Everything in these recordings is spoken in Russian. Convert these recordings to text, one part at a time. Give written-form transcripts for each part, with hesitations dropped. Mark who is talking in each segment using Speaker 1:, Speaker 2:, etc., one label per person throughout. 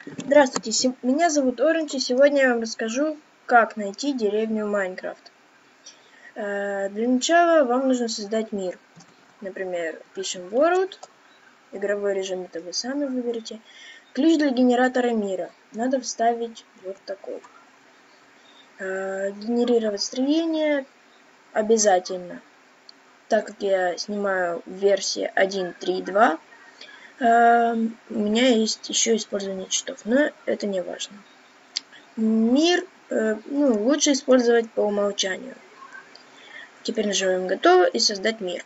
Speaker 1: Здравствуйте, меня зовут Оранж, и сегодня я вам расскажу, как найти деревню Майнкрафт. Для начала вам нужно создать мир. Например, пишем World, игровой режим это вы сами выберете. Ключ для генератора мира надо вставить вот такой. Генерировать строение обязательно, так как я снимаю в версии 1.3.2. У меня есть еще использование читов, но это не важно. Мир лучше использовать по умолчанию. Теперь нажимаем «Готово» и «Создать мир».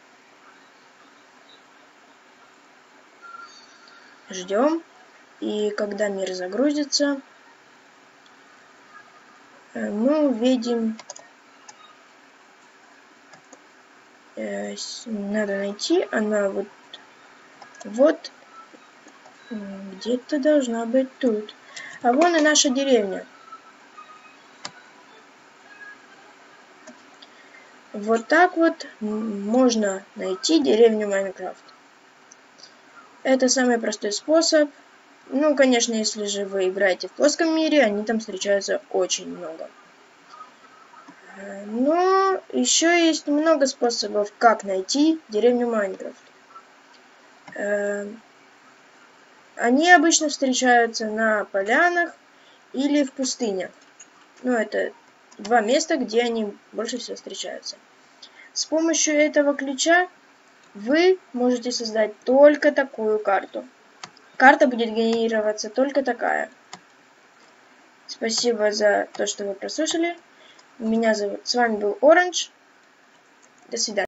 Speaker 1: Ждем. И когда мир загрузится, мы увидим... Надо найти, она вот где-то должна быть тут. А вон и наша деревня. Вот так вот можно найти деревню Майнкрафт. Это самый простой способ. Ну, конечно, если же вы играете в плоском мире, они там встречаются очень много. Но еще есть много способов, как найти деревню Майнкрафт. Они обычно встречаются на полянах или в пустынях. Ну, это два места, где они больше всего встречаются. С помощью этого ключа вы можете создать только такую карту. Карта будет генерироваться только такая. Спасибо за то, что вы прослушали. С вами был Оранж. До свидания.